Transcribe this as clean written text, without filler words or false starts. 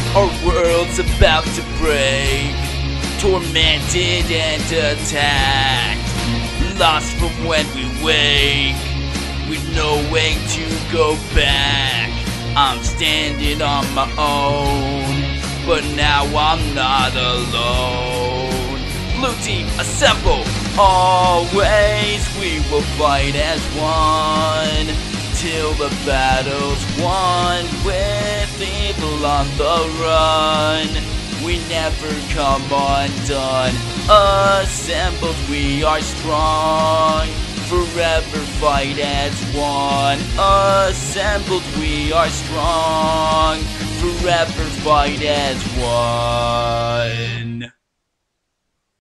Our world's about to break, tormented and attacked, lost from when we wake, with no way to go back. I'm standing on my own, but now I'm not alone. Blue team, assemble! Always we will fight as one, till the battle's won, with evil on the run. We never come undone, assembled we are strong, forever fight as one. Assembled we are strong, forever fight as one.